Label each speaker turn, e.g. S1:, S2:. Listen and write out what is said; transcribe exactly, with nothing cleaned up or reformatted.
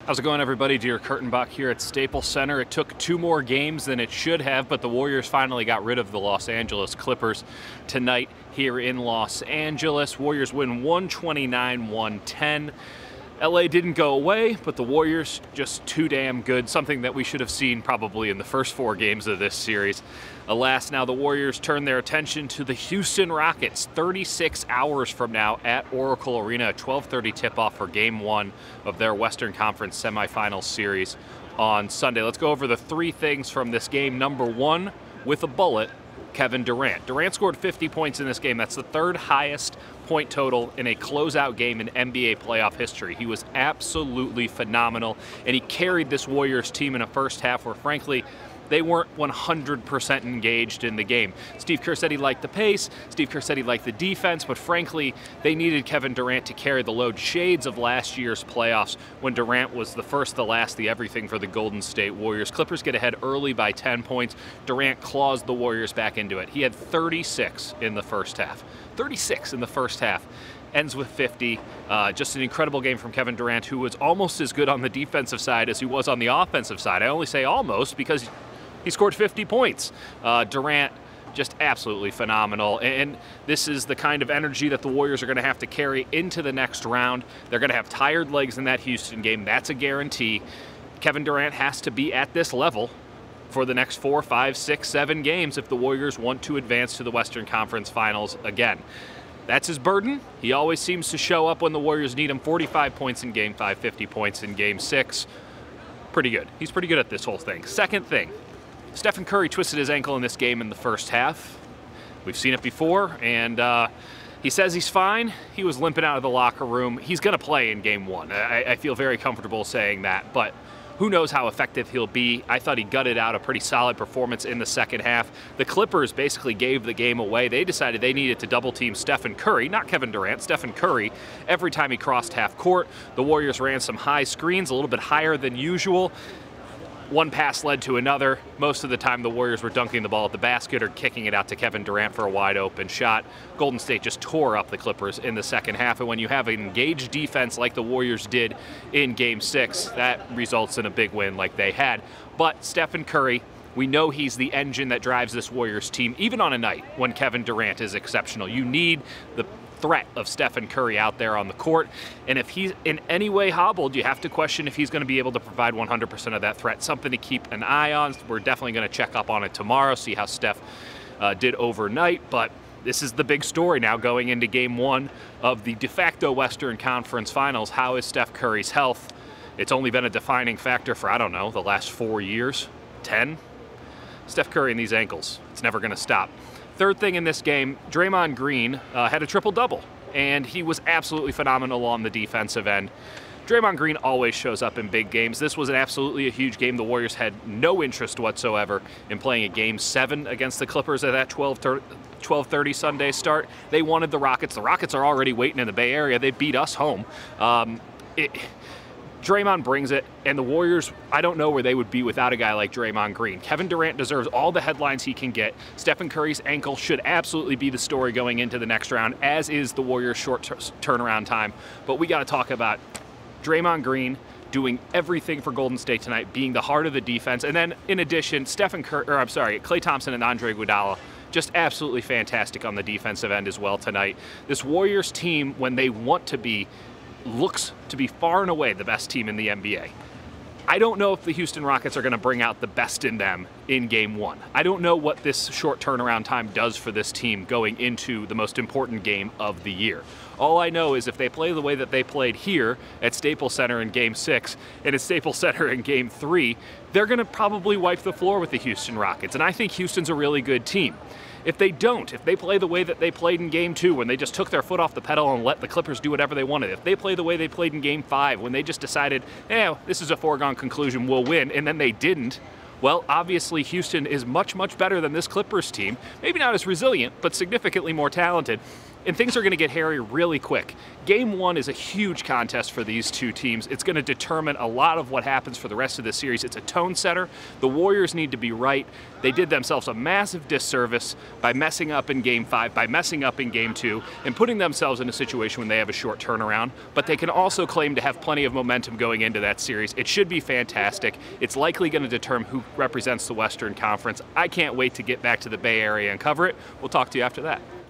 S1: How's it going, everybody? Dear Kurtenbach here at Staples Center. It took two more games than it should have, but the Warriors finally got rid of the Los Angeles Clippers tonight here in Los Angeles. Warriors win one twenty-nine to one ten. L A didn't go away, but the Warriors just too damn good, something that we should have seen probably in the first four games of this series. Alas, now the Warriors turn their attention to the Houston Rockets thirty-six hours from now at Oracle Arena, a twelve thirty tip-off for Game one of their Western Conference semifinal series on Sunday. Let's go over the three things from this game. Number one, with a bullet, Kevin Durant. Durant scored fifty points in this game. That's the third highest point total in a closeout game in N B A playoff history. He was absolutely phenomenal, and he carried this Warriors team in a first half where, frankly, they weren't one hundred percent engaged in the game. Steve Kerr said he liked the pace. Steve Kerr said he liked the defense, but frankly, they needed Kevin Durant to carry the load. Shades of last year's playoffs when Durant was the first, the last, the everything for the Golden State Warriors. Clippers get ahead early by ten points. Durant claws the Warriors back into it. He had thirty-six in the first half. thirty-six in the first half. Ends with fifty. Uh, just an incredible game from Kevin Durant, who was almost as good on the defensive side as he was on the offensive side. I only say almost because he scored fifty points. Uh, Durant, just absolutely phenomenal. And this is the kind of energy that the Warriors are going to have to carry into the next round. They're going to have tired legs in that Houston game. That's a guarantee. Kevin Durant has to be at this level for the next four, five, six, seven games if the Warriors want to advance to the Western Conference Finals again. That's his burden. He always seems to show up when the Warriors need him. forty-five points in Game five, fifty points in Game six. Pretty good. He's pretty good at this whole thing. Second thing, Stephen Curry twisted his ankle in this game in the first half. We've seen it before, and uh, he says he's fine. He was limping out of the locker room. He's going to play in Game one. I, I feel very comfortable saying that, but who knows how effective he'll be. I thought he gutted out a pretty solid performance in the second half. The Clippers basically gave the game away. They decided they needed to double-team Stephen Curry, not Kevin Durant, Stephen Curry, every time he crossed half court. The Warriors ran some high screens, a little bit higher than usual. One pass led to another. Most of the time the Warriors were dunking the ball at the basket or kicking it out to Kevin Durant for a wide open shot. Golden State just tore up the Clippers in the second half, and when you have an engaged defense like the Warriors did in Game six, that results in a big win like they had. But Stephen Curry, we know he's the engine that drives this Warriors team, even on a night when Kevin Durant is exceptional. You need the threat of Stephen Curry out there on the court, and if he's in any way hobbled, you have to question if he's going to be able to provide one hundred percent of that threat. Something to keep an eye on. We're definitely going to check up on it tomorrow, see how Steph uh, did overnight, but this is the big story now going into Game one of the de facto Western Conference Finals. How is Steph Curry's health? It's only been a defining factor for, I don't know, the last four years, ten? Steph Curry and these ankles, it's never going to stop. Third thing in this game, Draymond Green uh, had a triple-double, and he was absolutely phenomenal on the defensive end. Draymond Green always shows up in big games. This was an absolutely a huge game. The Warriors had no interest whatsoever in playing a Game seven against the Clippers at that twelve thirty Sunday start. They wanted the Rockets. The Rockets are already waiting in the Bay Area. They beat us home. Um, it, Draymond brings it, and the Warriors, I don't know where they would be without a guy like Draymond Green. Kevin Durant deserves all the headlines he can get. Stephen Curry's ankle should absolutely be the story going into the next round, as is the Warriors' short turnaround time. But we got to talk about Draymond Green doing everything for Golden State tonight, being the heart of the defense. And then, in addition, Stephen Curry, or I'm sorry, Klay Thompson and Andre Iguodala, just absolutely fantastic on the defensive end as well tonight. This Warriors team, when they want to be, looks to be far and away the best team in the N B A. I don't know if the Houston Rockets are going to bring out the best in them in Game one. I don't know what this short turnaround time does for this team going into the most important game of the year. All I know is if they play the way that they played here at Staples Center in Game six and at Staples Center in Game three, they're going to probably wipe the floor with the Houston Rockets. And I think Houston's a really good team. If they don't, if they play the way that they played in Game two when they just took their foot off the pedal and let the Clippers do whatever they wanted, if they play the way they played in Game five when they just decided, eh, this is a foregone conclusion, we'll win, and then they didn't, well, obviously Houston is much, much better than this Clippers team. Maybe not as resilient, but significantly more talented. And things are going to get hairy really quick. Game one is a huge contest for these two teams. It's going to determine a lot of what happens for the rest of the series. It's a tone setter. The Warriors need to be right. They did themselves a massive disservice by messing up in game five, by messing up in game two, and putting themselves in a situation when they have a short turnaround. But they can also claim to have plenty of momentum going into that series. It should be fantastic. It's likely going to determine who represents the Western Conference. I can't wait to get back to the Bay Area and cover it. We'll talk to you after that.